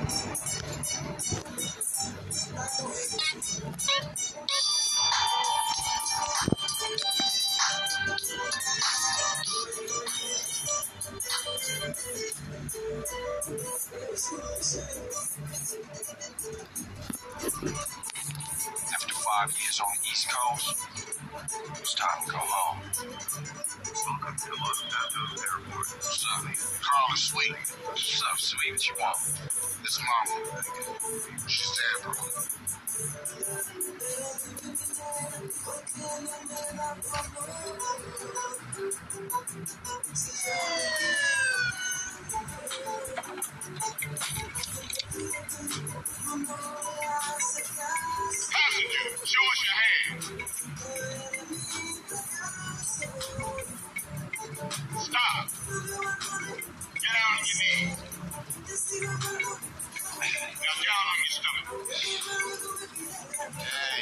After 5 years on the East Coast, it's time to go home. Welcome to Los Santos Airport. What's up? Carl is sweet. What's up, sweet? What you want? This is Mama. She's dead, bro. Passenger, show us your hand. Stop. Get down on your knees. Now down on your stomach. Hey.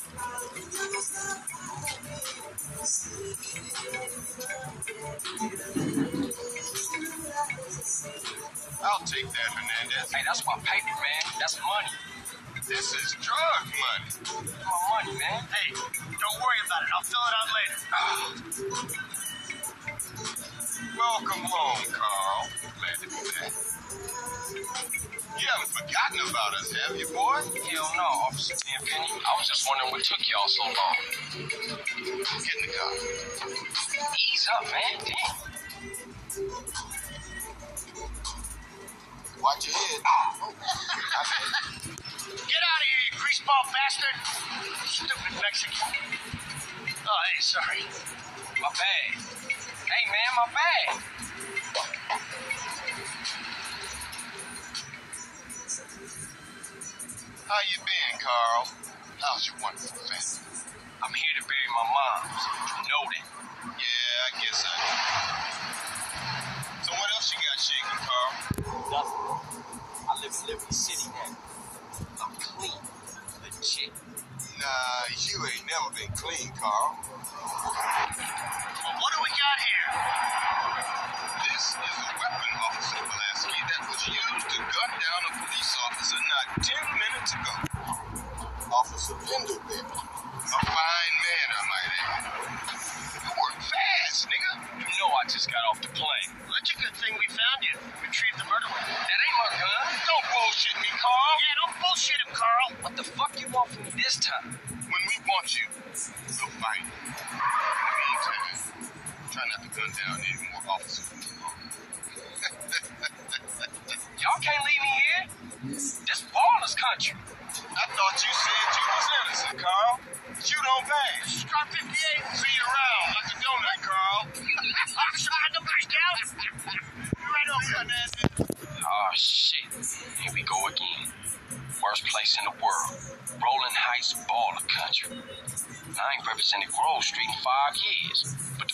I'll take that, Hernandez. Hey, that's my paper, man. That's money. This is drug money. My money, man. Hey, don't worry about it. I'll fill it out later. Welcome home, Carl. Glad to be back. You haven't forgotten about us, have you, boy? Hell no, Officer Tenpenny. I was just wondering what took y'all so long. Get in the car. Ease up, man. Damn. Watch your head. Get out of here, you greaseball bastard! Stupid Mexican. Oh, hey, sorry. My bag. Hey, man, my bag. How you been, Carl? How's your wonderful family? I'm here to bury my mom. You know that. Yeah, I guess I do. So what else you got shaking, Carl? Nothing. I live in Liberty City now. I'm clean. Legit. Nah, you ain't never been clean, Carl. Well, what do we got here? This is a weapon, Officer Pulaski, that was used to gun down a police officer not 10 minutes ago. Officer Pendelton. A fine man, I might add. You work fast, nigga. You know I just got off the plane. Well, it's a good thing we found you. Retrieved the murder weapon. That ain't my gun. Don't bullshit me, Carl. Yeah, don't bullshit him, Carl. What the fuck you want from me this time? When we want you, we'll fight. In the meantime, try not to gun down any more officers. Y'all can't leave me here. This baller's country. I thought you said you was innocent, Carl. But you don't bang. Scar 58. See you around like a donut, Carl. Officer, my number's down. You're right over, Hernandez. Oh, shit. Here we go again. Worst place in the world. Rolling Heights baller country. I ain't represented Grove Street in 5 years. But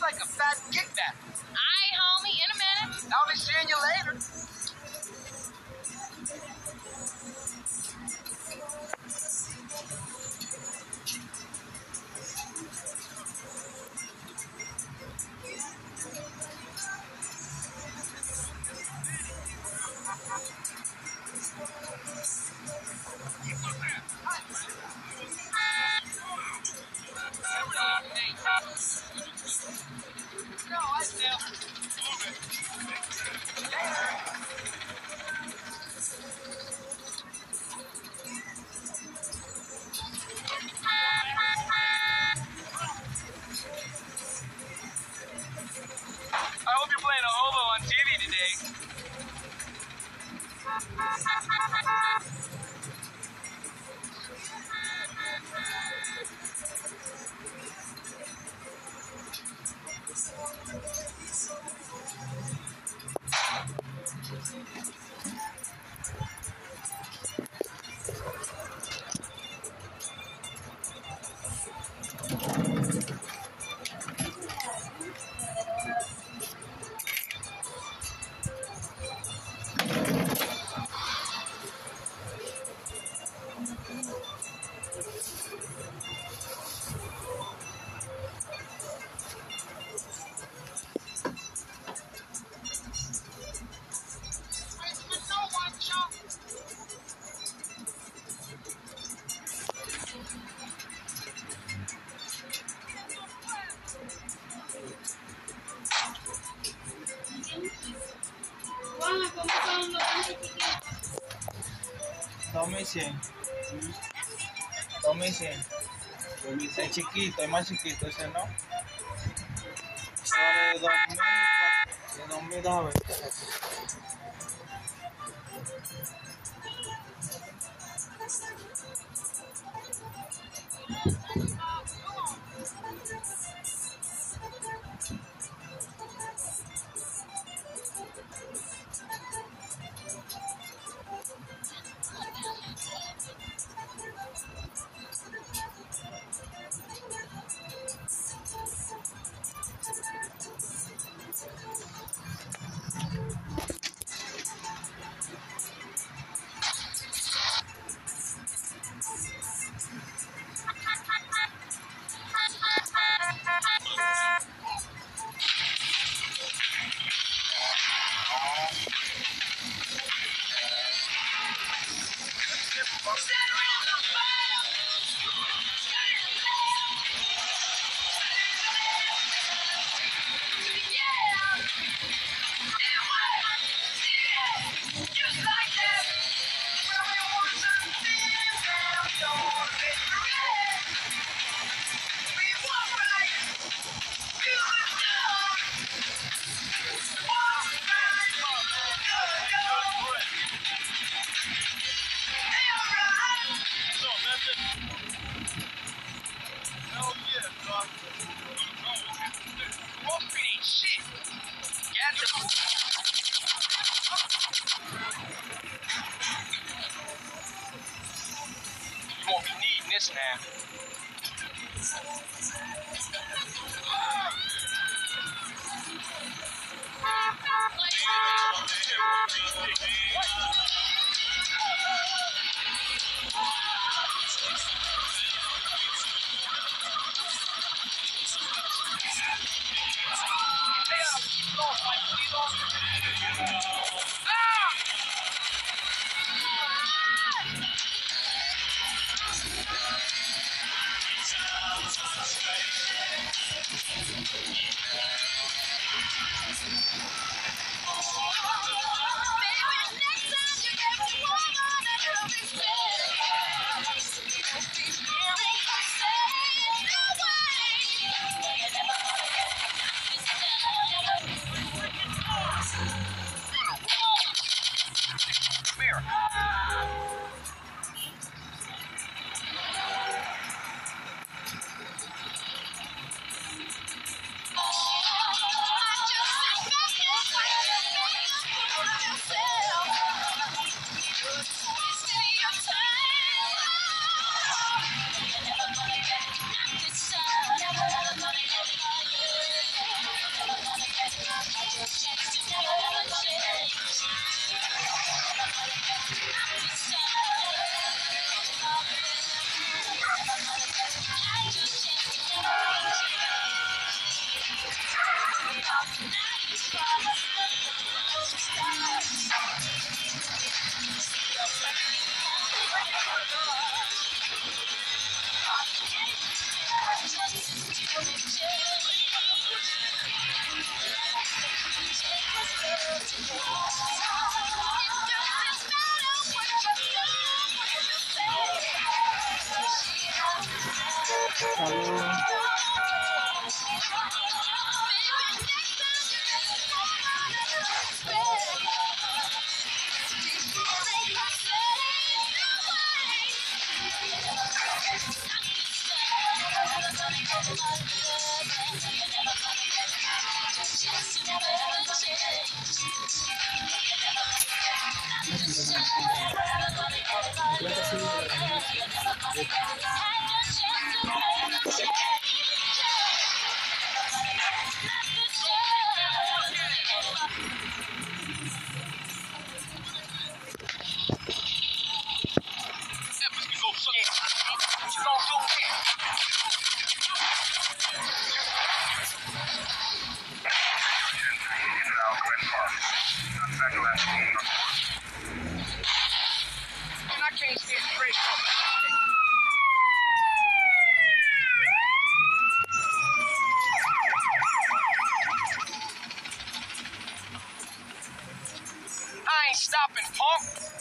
like a fat kickback. Alright, homie, in a minute. I'll be seeing you later. I hope you're playing a hobo on TV today. Tome 100. Tome 100. Es chiquito, es más chiquito ese, ¿no? Ahora de 2000, a ver. You won't be needing this now. I ain't stopping, punk.